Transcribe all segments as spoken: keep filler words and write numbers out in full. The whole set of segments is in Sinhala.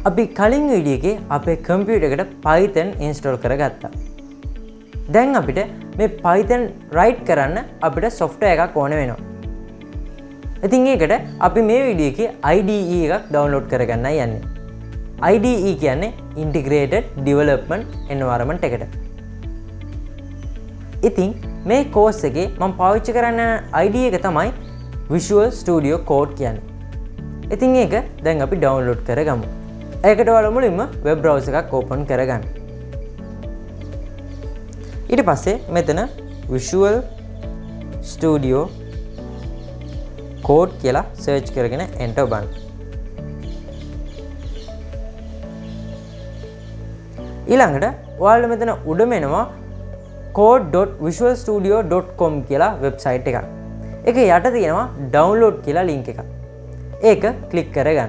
අපි කලින් වීඩියෝ එකේ අපේ කම්පියුටර් එකට Python install කරගත්තා. දැන් අපිට මේ Python write කරන්න අපිට software එකක් ඕන වෙනවා. ඉතින් ඒකට අපි මේ වීඩියෝ එකේ I D E එකක් download කරගන්නයි යන්නේ. I D E කියන්නේ Integrated Development Environment එකට. ඉතින් මේ course එකේ මම පාවිච්චි කරන්න I D E එක තමයි Visual Studio Code කියන්නේ. ඉතින් ඒක දැන් අපි download කරගමු. ඒකට ඔයාලා මුලින්ම web browser එකක් open කරගන්න. ඊට පස්සේ මෙතන Visual Studio Code කියලා search කරගෙන enter බලන්න. ඊළඟට ඔයාලා මෙතන උඩම එනවා code dot visual studio dot com කියලා website එකක්. ඒක යට තියෙනවා download කියලා link එකක්. ඒක click කරගන්න.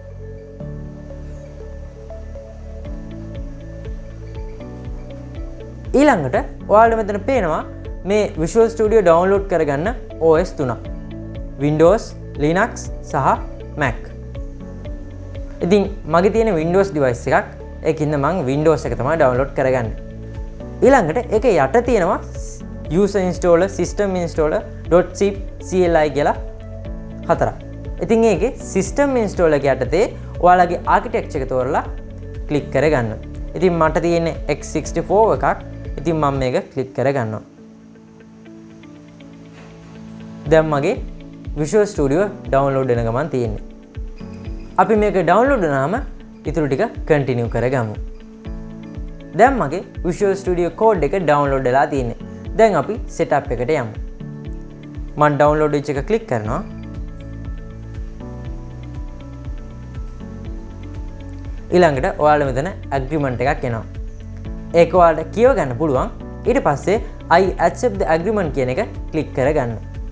ඊළඟට ඔයාලට මෙතන පේනවා මේ Visual Studio download කරගන්න O S තුනක්. Windows, Linux සහ Mac. ඉතින් මගේ තියෙන Windows device එකක්. ඒකින්ද මම Windows එක තමයි download කරගන්නේ. ඊළඟට ඒක යට තියෙනවා user installer, system installer .zip cli කියලා හතරක්. ඉතින් ඒකේ system installer එක යටතේ ඔයාලගේ architecture එක තෝරලා click කරගන්න. ඉතින් මට තියෙන්නේ x sixty-four එකක්. ඉතින් මම මේක click කරගන්නවා. දැන් මගේ Visual Studio download වෙන ගමන් තියෙන්නේ. අපි මේක download වුණාම ඊටු ටික continue කරගමු. දැන් මගේ Visual Studio Code එක download වෙලා තියෙන්නේ. දැන් අපි setup එකට යමු. මම download වෙච්ච එක click කරනවා. ඊළඟට ඔයාලා මෙතන agreement එකක් එනවා. ඒක ඔයාලට කියව ගන්න පුළුවන්. ඊට පස්සේ I accept the agreement කියන එක click කරගන්න.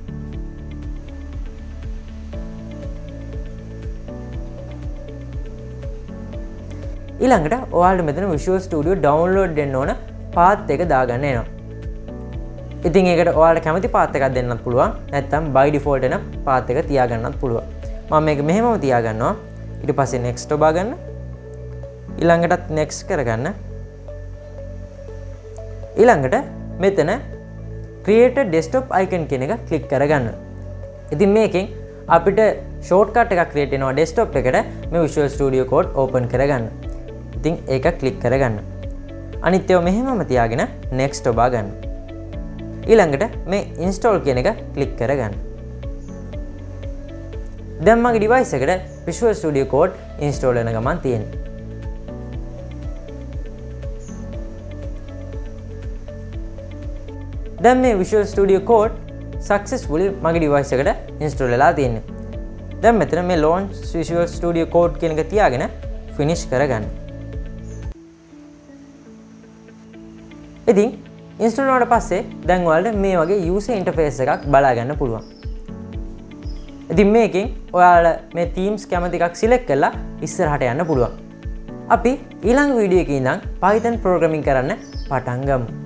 ඊළඟට ඔයාලට මෙතන Visual Studio download දෙන්න ඕන path එක දාගන්න එනවා. ඉතින් ඒකට ඔයාලට කැමති path එකක් දෙන්නත් පුළුවන්. නැත්නම් by default එන path එක තියාගන්නත් පුළුවන්. මම මේක මෙහෙමම තියාගන්නවා. ඊට පස්සේ next ඔබා ගන්න. ඊළඟටත් next කරගන්න. ඊළඟට මෙතන create a desktop icon කියන එක click කරගන්න. ඉතින් මේකෙන් අපිට shortcut එකක් create වෙනවා desktop එකට මේ Visual Studio Code open කරගන්න. ඉතින් ඒක click කරගන්න. අනිත් ඒවා මෙහෙමම තියාගෙන next ඔබා ගන්න. ඊළඟට මේ install කියන එක click කරගන්න. දැන් මගේ device එකට Visual Studio Code install වෙන ගමන් තියෙනවා. දැන් මේ Visual Studio Code successfully මගේ device එකට install වෙලා තියෙනවා. දැන් මෙතන මේ launch Visual Studio Code කියන එක තියාගෙන finish කරගන්න. ඉතින් install වුණාට පස්සේ දැන් ඔයාලට මේ වගේ user interface එකක් බලා ගන්න පුළුවන්. ඉතින් මේකෙන් ඔයාලා මේ themes කැමති එකක් select කරලා ඉස්සරහට යන්න පුළුවන්. අපි ඊළඟ වීඩියෝ එකේ ඉඳන් Python programming කරන්න පටන් ගමු.